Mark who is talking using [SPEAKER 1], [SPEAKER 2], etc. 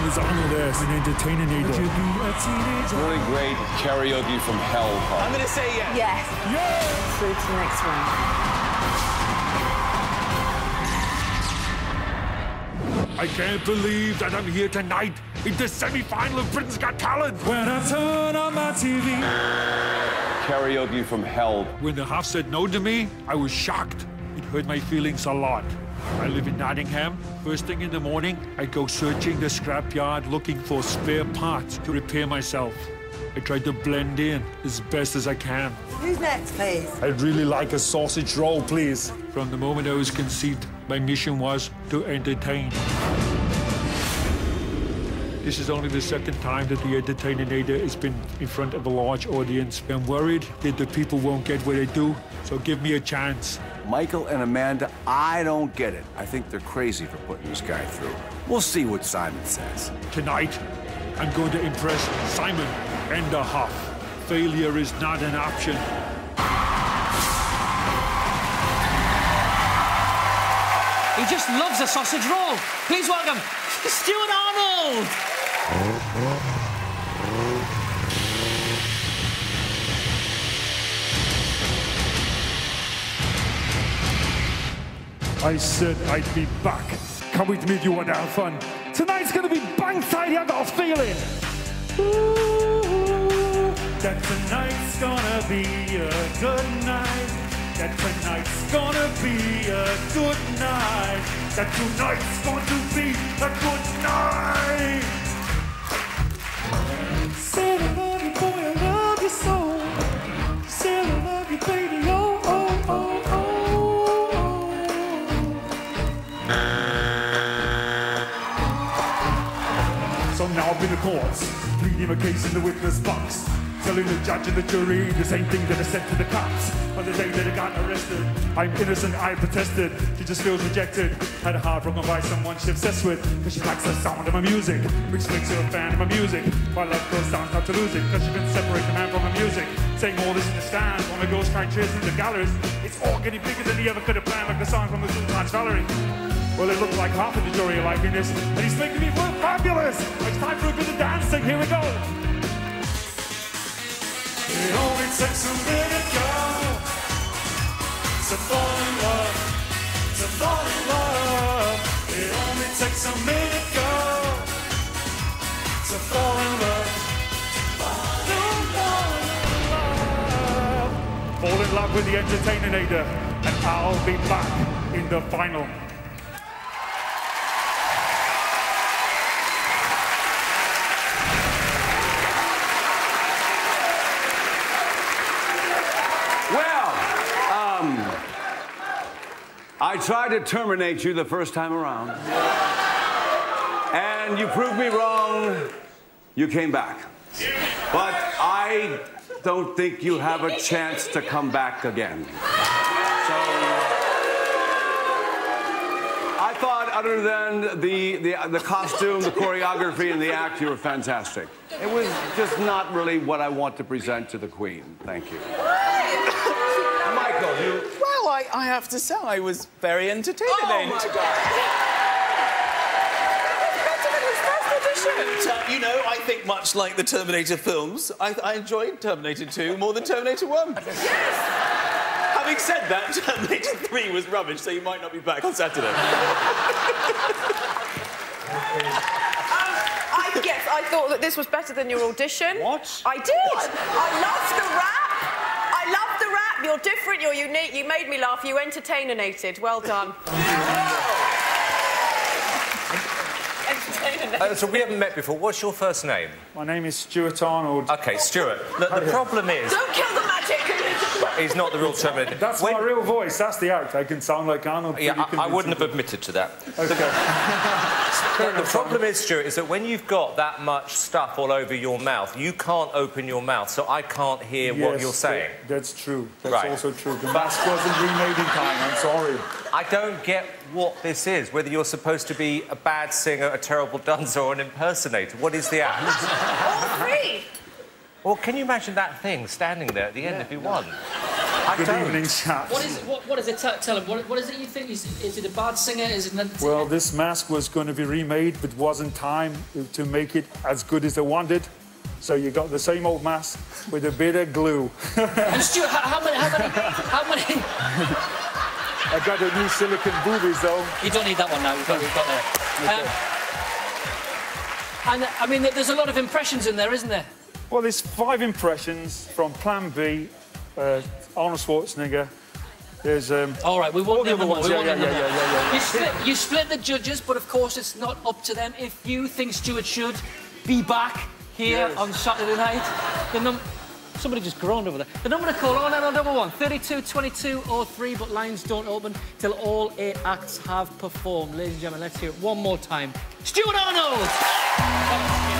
[SPEAKER 1] is Arnold as an entertainer. Would you be a teenager?
[SPEAKER 2] Really great karaoke from hell part.
[SPEAKER 3] I'm going to say yes.
[SPEAKER 4] Yes.
[SPEAKER 1] Yeah!
[SPEAKER 4] Through to the next round.
[SPEAKER 1] I can't believe that I'm here tonight in the semi-final of Britain's Got Talent. When I turn on my TV.
[SPEAKER 2] Karaoke from hell.
[SPEAKER 1] When the half said no to me, I was shocked. It hurt my feelings a lot. I live in Nottingham. First thing in the morning, I go searching the scrapyard looking for spare parts to repair myself. I try to blend in as best as I can.
[SPEAKER 5] Who's next, please?
[SPEAKER 1] I'd really like a sausage roll, please. From the moment I was conceived, my mission was to entertain. This is only the second time that the Entertaininator has been in front of a large audience. I'm worried that the people won't get what I do, so give me a chance.
[SPEAKER 6] Michael and Amanda, I don't get it. I think they're crazy for putting this guy through. We'll see what Simon says.
[SPEAKER 1] Tonight, I'm going to impress Simon and the Huff. Failure is not an option.
[SPEAKER 3] He just loves a sausage roll. Please welcome Stuart Arnold.
[SPEAKER 1] I said I'd be back. Come with me if you want to have fun. Tonight's gonna be bang tidy, I got a feeling. Ooh, that tonight's gonna be a good night. That tonight's gonna be a good night. That tonight's going to be a good night. Said I love you, boy, I love you so. Said I love you, baby, oh, oh, oh, oh. So now I'm in the courts, pleading my case in the witness box, telling the judge and the jury the same thing that I said to the cops on the day that I got arrested. I'm innocent, I protested. She just feels rejected. Had a heart broken by someone she's obsessed with, because she likes the sound of my music, which makes her a fan of my music. My love goes down, not to lose it, because she can separate the man from her music. Saying all this in the stands, when the girls crying cheers in the galleries. It's all getting bigger than he ever could have planned, like the song from the Two Times Valerie. Well, it looks like half of the jury are liking this, and he's making me look fabulous. It's time for a bit of dancing. Here we go. It only takes a minute, girl, to fall in love, to fall in love. It only takes a minute, girl, to fall in love, fall in love with the Entertaininator, and I'll be back in the final.
[SPEAKER 6] I tried to terminate you the first time around. And you proved me wrong. You came back. But I don't think you have a chance to come back again. So I thought, other than the costume, the choreography, and the act, you were fantastic. It was just not really what I want to present to the Queen. Thank you. Michael, you...
[SPEAKER 3] Well, I have to say, I was very entertaining.
[SPEAKER 6] Oh, my God.
[SPEAKER 3] Better than his first audition. You know, I think much like the Terminator films, I enjoyed Terminator 2 more than Terminator 1. Yes! Having said that, Terminator 3 was rubbish, so you might not be back on Saturday.
[SPEAKER 4] Yes, I thought that this was better than your audition.
[SPEAKER 3] What?
[SPEAKER 4] I did. What? I loved the rap. I loved the rap. You're different, you're unique. You made me laugh. You entertaininated. Well done.
[SPEAKER 7] So we haven't met before. What's your first name?
[SPEAKER 1] My name is Stuart Arnold.
[SPEAKER 7] OK, Stuart. The problem is...
[SPEAKER 4] Don't kill the magic!
[SPEAKER 7] He's not the real Terminator.
[SPEAKER 1] That's my real voice. That's the act. I can sound like Arnold.
[SPEAKER 7] Yeah, I wouldn't have admitted to that.
[SPEAKER 1] OK.
[SPEAKER 7] The problem is, Stuart, is that when you've got that much stuff all over your mouth, you can't open your mouth, so I can't hear what you're saying.
[SPEAKER 1] That's true. That's
[SPEAKER 7] right.
[SPEAKER 1] Also true. The mask wasn't remade in time. I'm sorry.
[SPEAKER 7] I don't get what this is, whether you're supposed to be a bad singer, a terrible dancer, or an impersonator. What is the act?
[SPEAKER 4] All three.
[SPEAKER 7] Well, can you imagine that thing standing there at the end if he won?
[SPEAKER 1] Good evening, chaps.
[SPEAKER 5] What is it? Tell him. What is it you think? Is it a bad singer? Is it not?
[SPEAKER 1] Well, this mask was going to be remade, but wasn't time to make it as good as they wanted. So you got the same old mask with a bit of glue.
[SPEAKER 5] And Stuart, how many?
[SPEAKER 1] I got the new silicone boobies, though.
[SPEAKER 5] You don't need that one now. We've got there.
[SPEAKER 1] Okay.
[SPEAKER 5] And I mean, there's a lot of impressions in there, isn't there?
[SPEAKER 1] Well, there's 5 impressions from Plan B, Arnold Schwarzenegger. There's
[SPEAKER 5] all right, we want the other ones.
[SPEAKER 1] Yeah.
[SPEAKER 5] You split the judges, but of course it's not up to them. If you think Stuart should be back here on Saturday night, somebody just groaned over there. The number to call on number 1, 32 22 03, but lines don't open till all 8 acts have performed. Ladies and gentlemen, let's hear it one more time. Stuart Arnold!